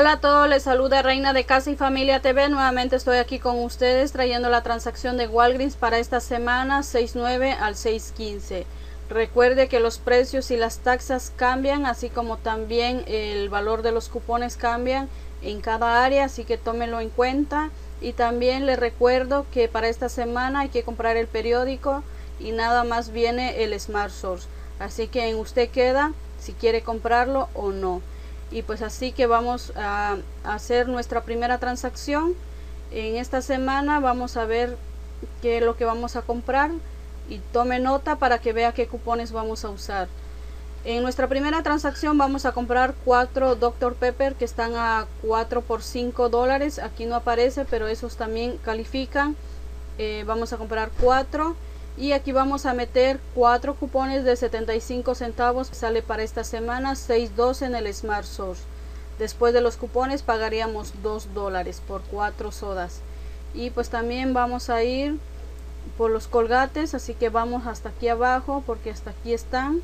Hola a todos, les saluda Reina de Casa y Familia TV. Nuevamente estoy aquí con ustedes trayendo la transacción de Walgreens para esta semana 6/9 al 6/15. Recuerde que los precios y las taxas cambian, así como también el valor de los cupones cambian en cada área, así que tómenlo en cuenta. Y también les recuerdo que para esta semana hay que comprar el periódico y nada más viene el Smart Source, así que en usted queda si quiere comprarlo o no. Y pues así que vamos a hacer nuestra primera transacción. En esta semana vamos a ver qué es lo que vamos a comprar y tome nota para que vea qué cupones vamos a usar. En nuestra primera transacción vamos a comprar 4 Dr. Pepper que están a 4 por $5. Aquí no aparece, pero esos también califican. Vamos a comprar 4. Y aquí vamos a meter 4 cupones de 75 centavos. Sale para esta semana 6.2 en el Smart Source. Después de los cupones pagaríamos $2 por 4 sodas. Y pues también vamos a ir por los colgates. Así que vamos hasta aquí abajo porque hasta aquí están.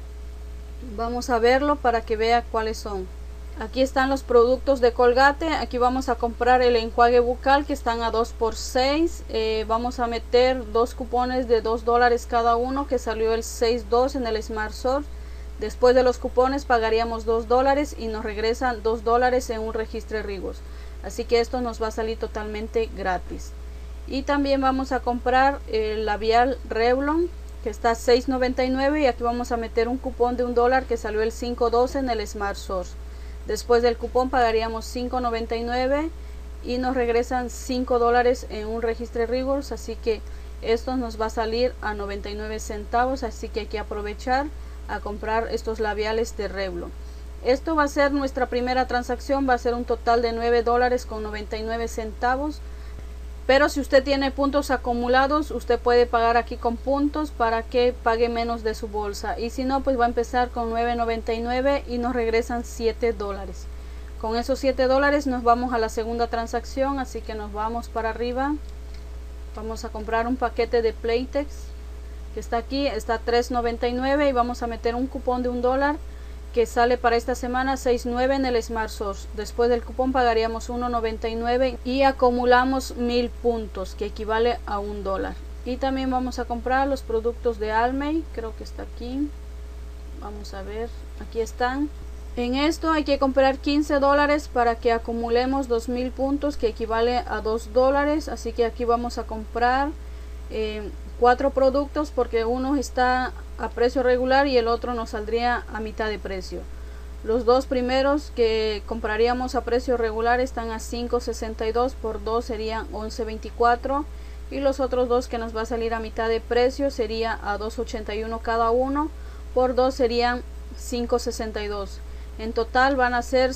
Vamos a verlo para que vea cuáles son. Aquí están los productos de Colgate. Aquí vamos a comprar el enjuague bucal que están a 2 por 6. Vamos a meter 2 cupones de $2 cada uno que salió el 6.2 en el Smart Source. Después de los cupones pagaríamos $2 y nos regresan $2 en un registro Rigos. Así que esto nos va a salir totalmente gratis. Y también vamos a comprar el labial Revlon que está a $6.99 y aquí vamos a meter un cupón de $1 que salió el 5.12 en el Smart Source. Después del cupón pagaríamos $5.99 y nos regresan $5 en un registro Rigors, así que esto nos va a salir a 99 centavos, así que hay que aprovechar a comprar estos labiales de Revlon. Esto va a ser nuestra primera transacción, va a ser un total de $9.99. Pero si usted tiene puntos acumulados, usted puede pagar aquí con puntos para que pague menos de su bolsa. Y si no, pues va a empezar con $9.99 y nos regresan $7. Con esos $7 nos vamos a la segunda transacción, así que nos vamos para arriba. Vamos a comprar un paquete de Playtex que está aquí, está a $3.99 y vamos a meter un cupón de $1 que sale para esta semana 6.9 en el Smart Source. Después del cupón pagaríamos $1.99 y acumulamos 1000 puntos que equivale a $1. Y también vamos a comprar los productos de Almay, creo que está aquí, vamos a ver, aquí están. En esto hay que comprar $15 para que acumulemos 2000 puntos que equivale a $2. Así que aquí vamos a comprar 4 productos porque uno está a precio regular y el otro nos saldría a mitad de precio. Los dos primeros que compraríamos a precio regular están a $5.62, por 2 serían $11.24 y los otros dos que nos va a salir a mitad de precio sería a $2.81 cada uno, por 2 serían $5.62. En total van a ser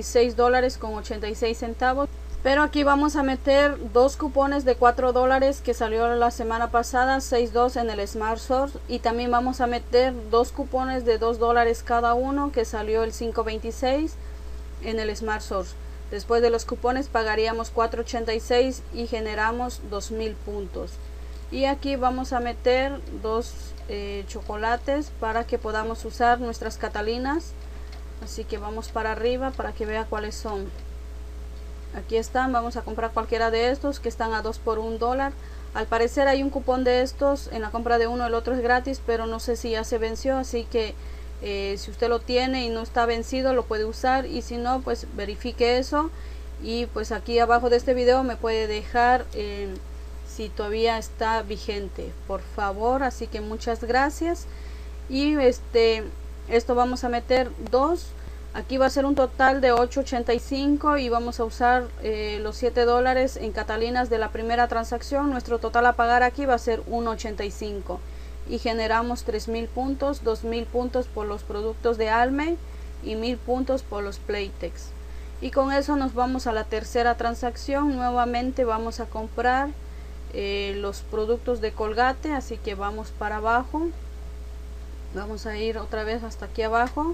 $16.86. Pero aquí vamos a meter 2 cupones de $4 que salió la semana pasada, 6.2 en el Smart Source. Y también vamos a meter 2 cupones de $2 cada uno que salió el 5.26 en el Smart Source. Después de los cupones pagaríamos $4.86 y generamos 2000 puntos. Y aquí vamos a meter 2 chocolates para que podamos usar nuestras Catalinas. Así que vamos para arriba para que vea cuáles son. Aquí están, vamos a comprar cualquiera de estos que están a 2 por $1. Al parecer hay un cupón de estos, en la compra de uno el otro es gratis, pero no sé si ya se venció, así que si usted lo tiene y no está vencido lo puede usar, y si no, pues verifique eso. Y pues aquí abajo de este video me puede dejar si todavía está vigente, por favor. Así que muchas gracias. Y esto vamos a meter 2. Aquí va a ser un total de $8.85 y vamos a usar los $7 en Catalinas de la primera transacción. Nuestro total a pagar aquí va a ser $1.85 y generamos 3000 puntos, 2000 puntos por los productos de Almay y 1000 puntos por los Playtex. Y con eso nos vamos a la tercera transacción. Nuevamente vamos a comprar los productos de Colgate, así que vamos para abajo. Vamos a ir otra vez hasta aquí abajo.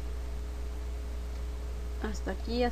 Hasta aquí,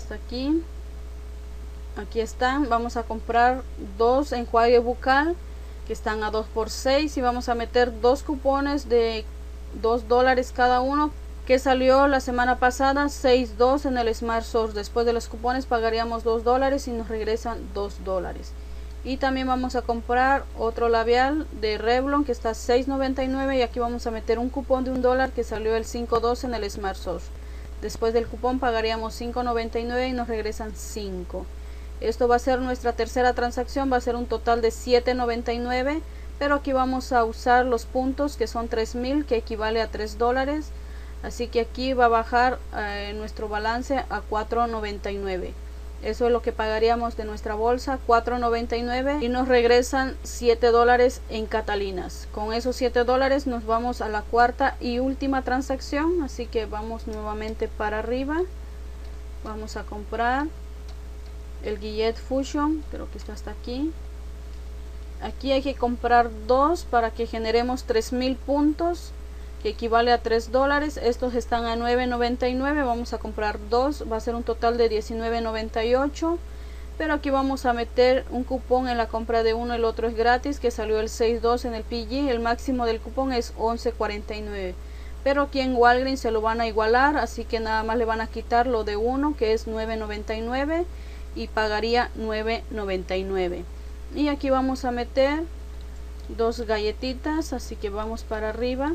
aquí están. Vamos a comprar 2 enjuague bucal que están a 2 por 6 y vamos a meter 2 cupones de $2 cada uno que salió la semana pasada 6.2 en el Smart Source. Después de los cupones pagaríamos $2 y nos regresan $2. Y también vamos a comprar otro labial de Revlon que está a $6.99 y aquí vamos a meter un cupón de $1 que salió el 5.2 en el Smart Source. Después del cupón pagaríamos $5.99 y nos regresan 5. Esto va a ser nuestra tercera transacción, va a ser un total de $7.99, pero aquí vamos a usar los puntos que son 3.000, que equivale a $3. Así que aquí va a bajar nuestro balance a $4.99. Eso es lo que pagaríamos de nuestra bolsa, $4.99, y nos regresan $7 en Catalinas. Con esos $7 nos vamos a la cuarta y última transacción, así que vamos nuevamente para arriba. Vamos a comprar el Gillette Fusion, creo que está hasta aquí. Aquí hay que comprar 2 para que generemos 3.000 puntos, que equivale a $3. Estos están a $9.99, vamos a comprar 2, va a ser un total de $19.98, pero aquí vamos a meter un cupón en la compra de uno, el otro es gratis, que salió el 6.2 en el PG. El máximo del cupón es $11.49, pero aquí en Walgreens se lo van a igualar, así que nada más le van a quitar lo de uno, que es $9.99, y pagaría $9.99. Y aquí vamos a meter 2 galletitas, así que vamos para arriba.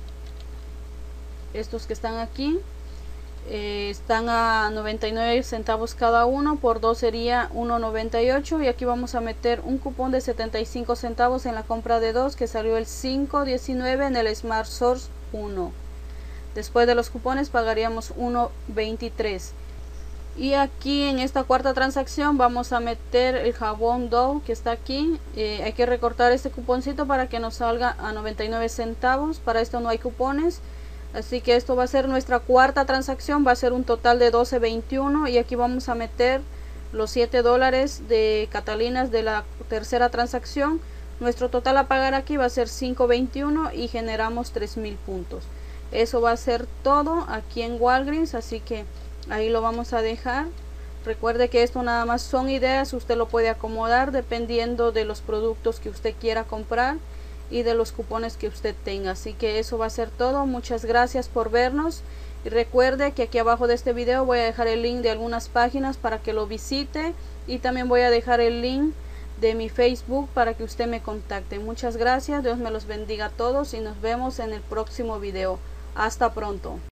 Estos que están aquí están a 99 centavos cada uno, por 2 sería 1.98, y aquí vamos a meter un cupón de 75 centavos en la compra de 2, que salió el 5.19 en el Smart Source 1. Después de los cupones pagaríamos 1.23. Y aquí en esta cuarta transacción vamos a meter el jabón Dove que está aquí. Hay que recortar este cuponcito para que nos salga a 99 centavos. Para esto no hay cupones, así que esto va a ser nuestra cuarta transacción, va a ser un total de 12.21, y aquí vamos a meter los $7 de Catalinas de la tercera transacción. Nuestro total a pagar aquí va a ser 5.21 y generamos 3.000 puntos. Eso va a ser todo aquí en Walgreens, así que ahí lo vamos a dejar. Recuerde que esto nada más son ideas, usted lo puede acomodar dependiendo de los productos que usted quiera comprar y de los cupones que usted tenga. Así que eso va a ser todo. Muchas gracias por vernos, y recuerde que aquí abajo de este video voy a dejar el link de algunas páginas para que lo visite, y también voy a dejar el link de mi Facebook para que usted me contacte. Muchas gracias, Dios me los bendiga a todos y nos vemos en el próximo video. Hasta pronto.